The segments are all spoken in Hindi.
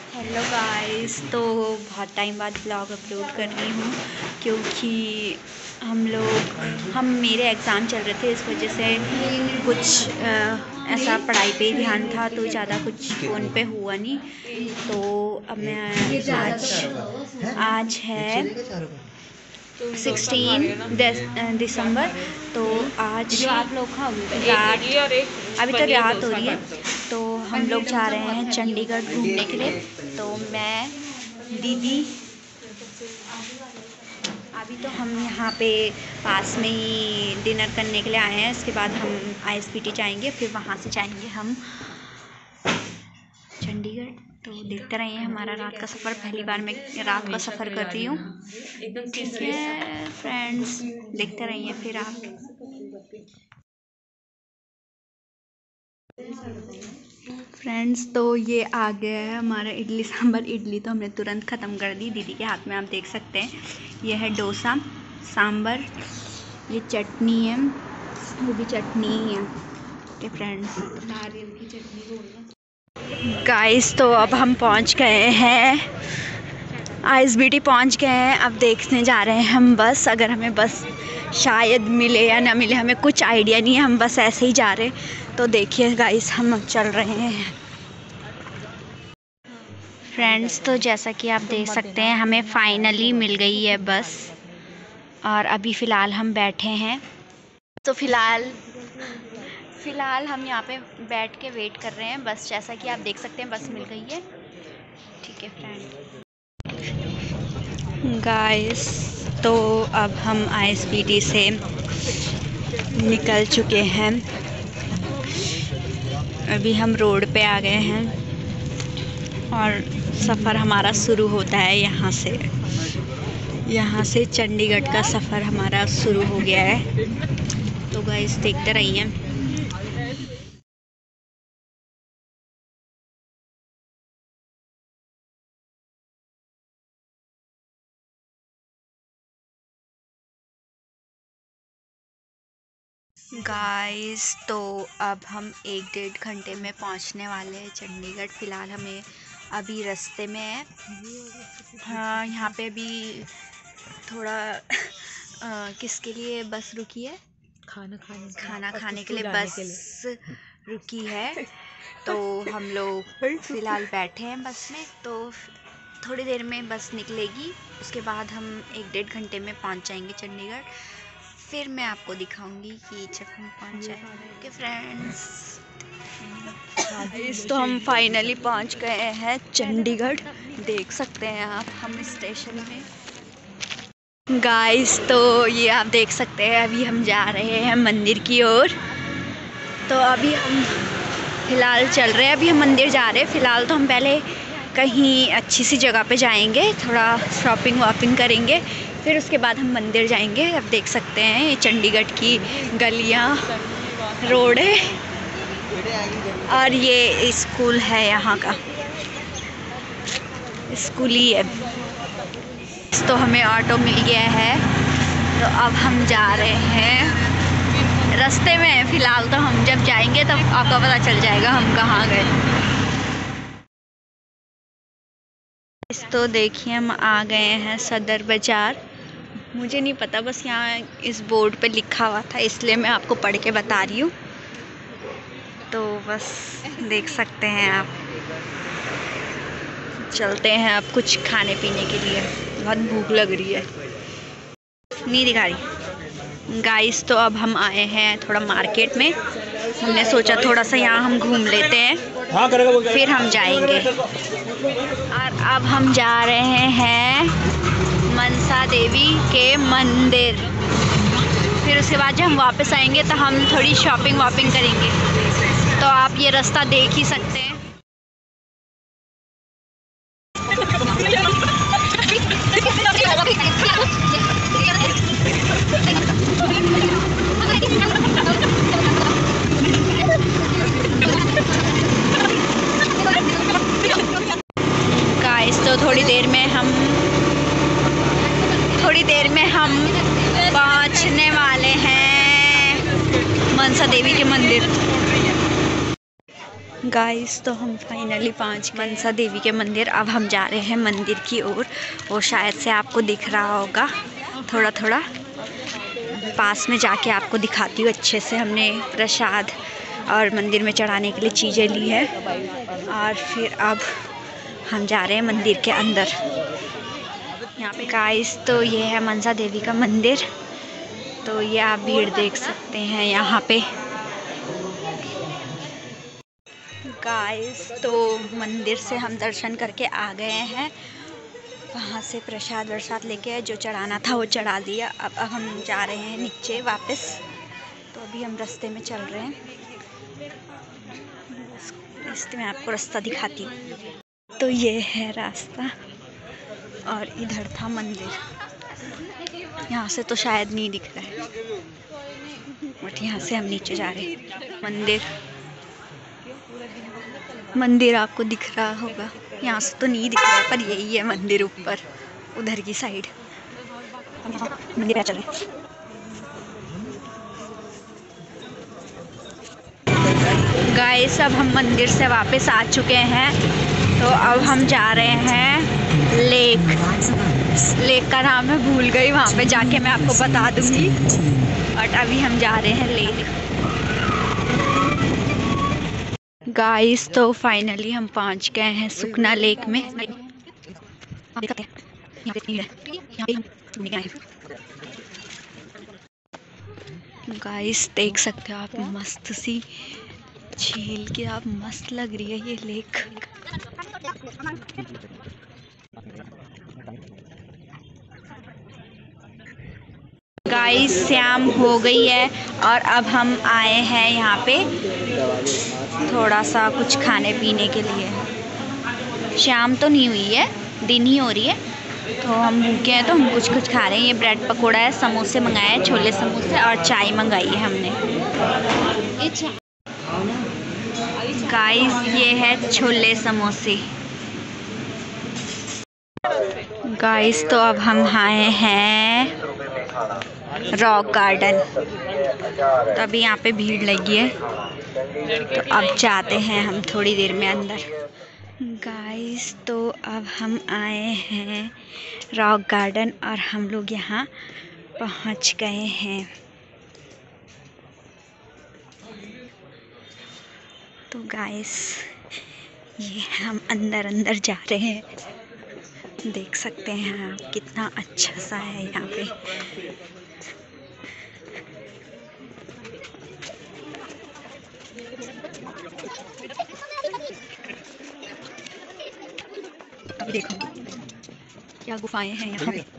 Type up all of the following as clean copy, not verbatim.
हेलो गाइस, तो बहुत टाइम बाद ब्लॉग अपलोड कर रही हूँ क्योंकि मेरे एग्ज़ाम चल रहे थे, इस वजह से कुछ ऐसा पढ़ाई पे ही ध्यान था, तो ज़्यादा कुछ फ़ोन पे हुआ नहीं। तो अब मैं आज है 16 दिसंबर, तो आज रात, अभी तो रात हो रही है, तो हम लोग जा रहे हैं चंडीगढ़ घूमने के लिए। तो मैं, दीदी, अभी तो हम यहाँ पे पास में ही डिनर करने के लिए आए हैं। इसके बाद हम ISBT जाएंगे, फिर वहाँ से जाएंगे हम चंडीगढ़। तो देखते रहिए हमारा रात का सफ़र। पहली बार मैं रात का सफ़र कर रही हूँ। ठीक है फ्रेंड्स, देखते रहिए फिर आप। फ्रेंड्स, तो ये आ गया है हमारा इडली सांभर। इडली तो हमने तुरंत ख़त्म कर दी। दीदी के हाथ में आप देख सकते हैं, ये है डोसा, सांभर, ये चटनी है, वो भी चटनी ही है। ओके फ्रेंड्स, नारियल की चटनी। गाइस, तो अब हम पहुंच गए हैं, ISBT पहुंच गए हैं। अब देखने जा रहे हैं हम बस। अगर हमें बस शायद मिले या ना मिले, हमें कुछ आइडिया नहीं है, हम बस ऐसे ही जा रहे हैं। तो देखिए गाइस, हम चल रहे हैं। फ्रेंड्स, तो जैसा कि आप देख सकते हैं, हमें फाइनली मिल गई है बस, और अभी फ़िलहाल हम बैठे हैं। तो फ़िलहाल हम यहाँ पे बैठ के वेट कर रहे हैं बस। जैसा कि आप देख सकते हैं, बस मिल गई है। ठीक है फ्रेंड। गाइस, तो अब हम ISBT से निकल चुके हैं। अभी हम रोड पे आ गए हैं और सफ़र हमारा शुरू होता है यहाँ से चंडीगढ़ का सफ़र हमारा शुरू हो गया है। तो गाइस, देखते रहिए। गाइस, तो अब हम 1-1.5 घंटे में पहुंचने वाले हैं चंडीगढ़। फ़िलहाल हमें अभी रास्ते में है। हाँ, यहाँ पे अभी थोड़ा किसके लिए बस रुकी है? खाना खाने के लिए बस रुकी है। तो हम लोग फ़िलहाल बैठे हैं बस में। तो थोड़ी देर में बस निकलेगी, उसके बाद हम 1-1.5 घंटे में पहुंच जाएंगे चंडीगढ़। फिर मैं आपको दिखाऊंगी कि जब हम पहुंच जाएंगे। फ्रेंड्स, तो हम फाइनली पहुंच गए हैं चंडीगढ़। देख सकते हैं आप, हम स्टेशन में। गाइस, तो ये आप देख सकते हैं, अभी हम जा रहे हैं मंदिर की ओर। तो अभी हम फ़िलहाल चल रहे हैं, अभी हम मंदिर जा रहे हैं। फ़िलहाल तो हम पहले कहीं अच्छी सी जगह पे जाएंगे, थोड़ा शॉपिंग वॉपिंग करेंगे, फिर उसके बाद हम मंदिर जाएंगे। अब देख सकते हैं, ये चंडीगढ़ की गलियाँ, रोड है, और ये स्कूल है, यहाँ का स्कूल ही है। तो हमें ऑटो मिल गया है, तो अब हम जा रहे हैं। रास्ते में फ़िलहाल तो हम जब जाएंगे तब आपको पता चल जाएगा हम कहाँ गए। तो देखिए, हम आ गए हैं सदर बाज़ार। मुझे नहीं पता, बस यहाँ इस बोर्ड पे लिखा हुआ था, इसलिए मैं आपको पढ़ के बता रही हूँ। तो बस देख सकते हैं आप। चलते हैं अब कुछ खाने पीने के लिए, बहुत भूख लग रही है। नहीं दिखा रही। गाइस, तो अब हम आए हैं थोड़ा मार्केट में। हमने सोचा थोड़ा सा यहाँ हम घूम लेते हैं, फिर हम जाएंगे। और अब हम जा रहे हैं मनसा देवी के मंदिर। फिर उसके बाद जब हम वापस आएंगे तो हम थोड़ी शॉपिंग वॉपिंग करेंगे। तो आप ये रास्ता देख ही सकते हैं। गाइस, तो थोड़ी देर में हम पहुंचने वाले हैं मनसा देवी के मंदिर। गाइस तो हम फाइनली पहुंच गए मनसा देवी के मंदिर। अब हम जा रहे हैं मंदिर की ओर। वो शायद से आपको दिख रहा होगा थोड़ा थोड़ा। पास में जाके आपको दिखाती हूँ अच्छे से। हमने प्रसाद और मंदिर में चढ़ाने के लिए चीज़ें ली है और फिर अब हम जा रहे हैं मंदिर के अंदर। यहाँ पे गाइस तो ये है मनसा देवी का मंदिर। तो ये आप भीड़ देख सकते हैं यहाँ पे। गाइस तो मंदिर से हम दर्शन करके आ गए हैं। वहाँ से प्रसाद वरसाद लेके जो चढ़ाना था वो चढ़ा दिया। अब हम जा रहे हैं नीचे वापस। तो अभी हम रास्ते में चल रहे हैं। रास्ते में आपको रास्ता दिखाती हूँ। तो ये है रास्ता और इधर था मंदिर। यहाँ से तो शायद नहीं दिख रहा है बट यहाँ से हम नीचे जा रहे हैं। मंदिर आपको दिख रहा होगा। यहाँ से तो नहीं दिख रहा है पर यही है मंदिर ऊपर उधर की साइड। मंदिर आ चले। गाइस अब हम मंदिर से वापस आ चुके हैं। तो अब हम जा रहे हैं लेक का नाम मैं भूल गई। वहाँ पे जाके मैं आपको बता दूंगी। बट अभी हम जा रहे हैं लेक। गाइस तो फाइनली हम पहुँच गए हैं सुखना लेक में। गाइस देख सकते हो आप मस्त सी झील की आप मस्त लग रही है ये लेक। गाइस शाम हो गई है और अब हम आए हैं यहाँ पे थोड़ा सा कुछ खाने पीने के लिए। शाम तो नहीं हुई है, दिन ही हो रही है। तो हम भूखे हैं तो हम कुछ खा रहे हैं। ये ब्रेड पकोड़ा है, समोसे मंगाए हैं, छोले समोसे और चाय मंगाई है हमने। गाइस ये है छोले समोसे। गाइस तो अब हम आए हैं रॉक गार्डन। तो अभी यहाँ पे भीड़ लगी है तो अब जाते हैं हम थोड़ी देर में अंदर। गाइस तो अब हम आए हैं रॉक गार्डन और हम लोग यहाँ पहुँच गए हैं। तो गाइस ये हम अंदर जा रहे हैं। देख सकते हैं आप कितना अच्छा सा है यहाँ पे। अभी देखो क्या गुफाएं हैं यहाँ पे।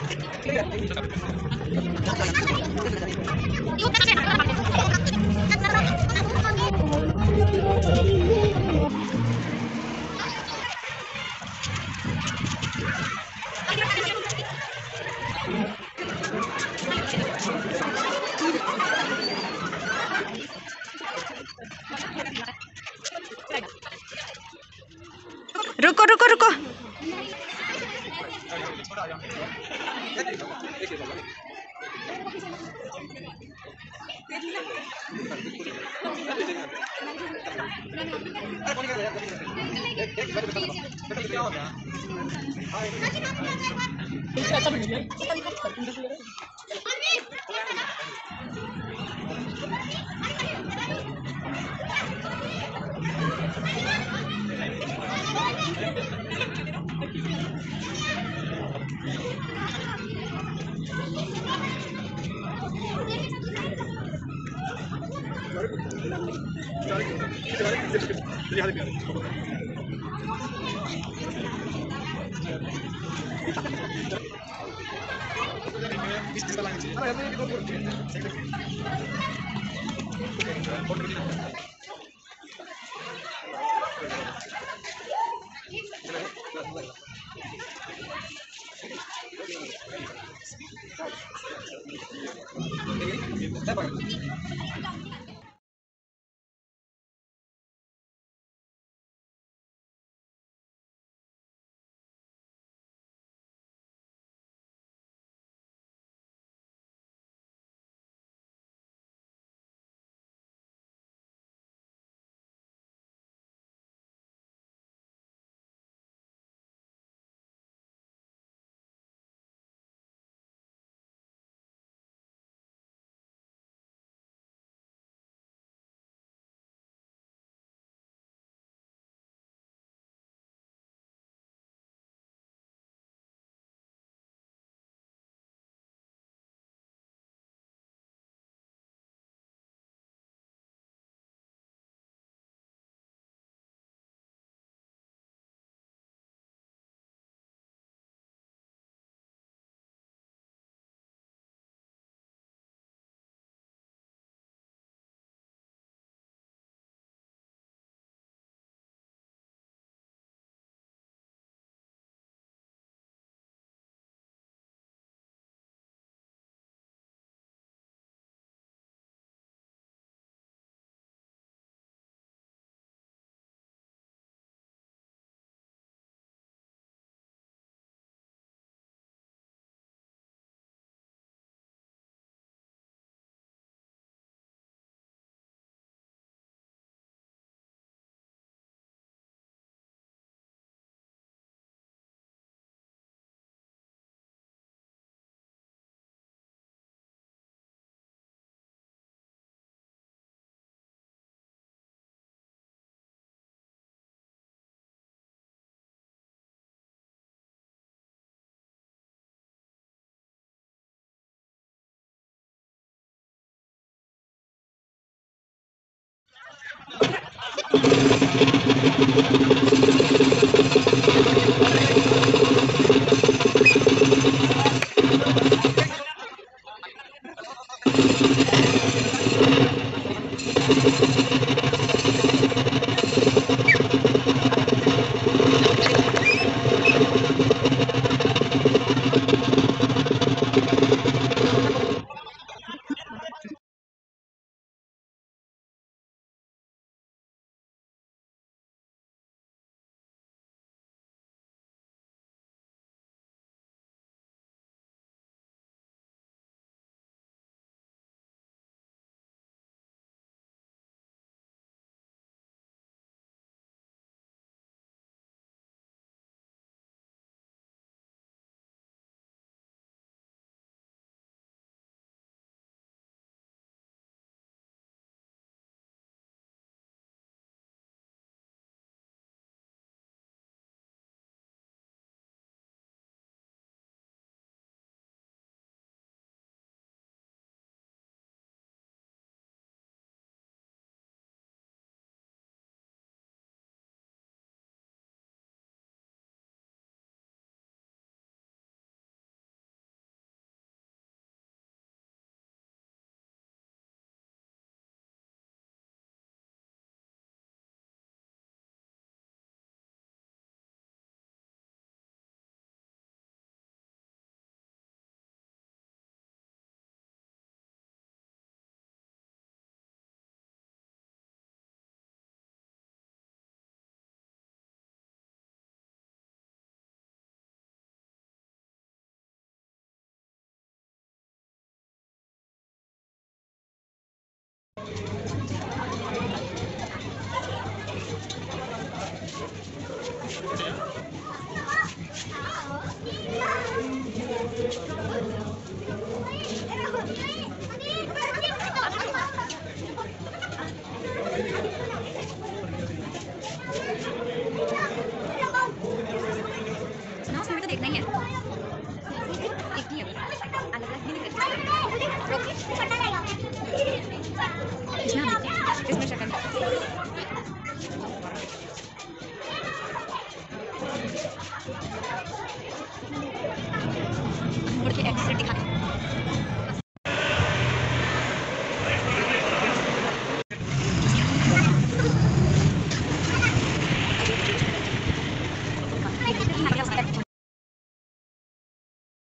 रुको रुको रुको।